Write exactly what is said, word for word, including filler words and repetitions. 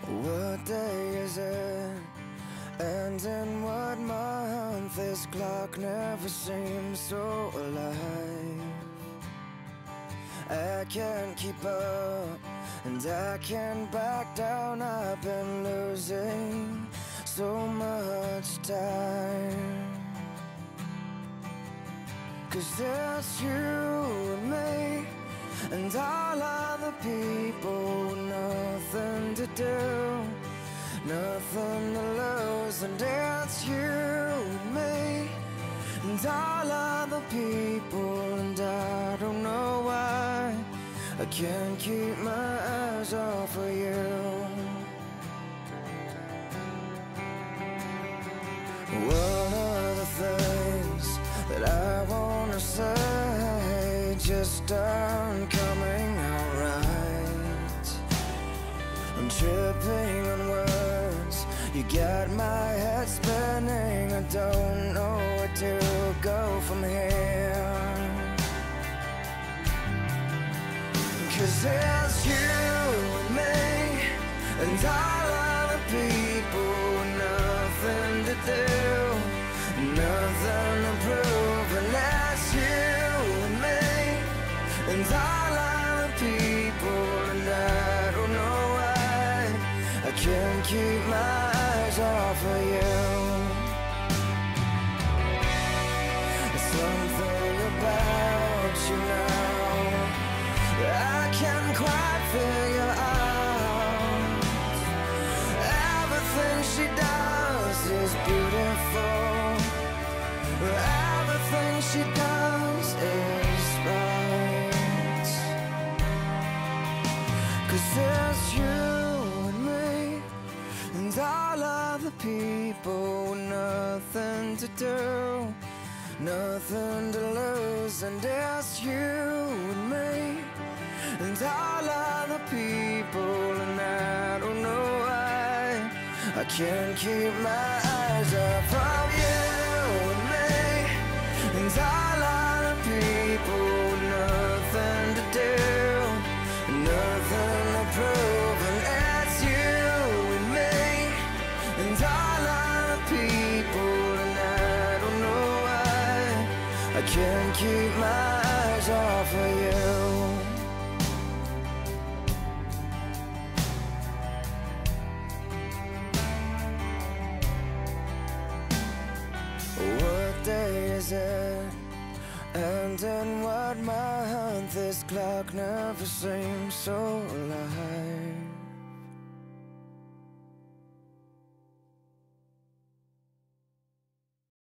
What day is it? And in what month? This clock never seems so alive. I can't keep up, and I can't back down. I've been losing so much time. 'Cause it's you and me, and all other people, nothing to do, nothing to lose. And it's you and me, and all other people, and I don't know why I can't keep my eyes off of you. What are the things that I wanna say just aren't coming out right? I'm tripping on words, you got my head spinning. I don't know where to go from here. 'Cause it's you and me, and all other people, nothing to do, nothing to prove. And that's you and me, and all other people, and I don't know why I can't keep my eyes off of you. Something about you now I can't quite figure out. Everything she does is beautiful, everything she does is right. 'Cause it's you and me, and all other people, nothing to do, nothing to lose. And it's you and me, and all other people, and I don't know why I can't keep my eyes off of you and me, and all other people, nothing to do, nothing to prove. And it's you and me, and all other people, and I don't know why I can't keep my eyes off of you. What day is it? And in what month? This clock never seems so alive.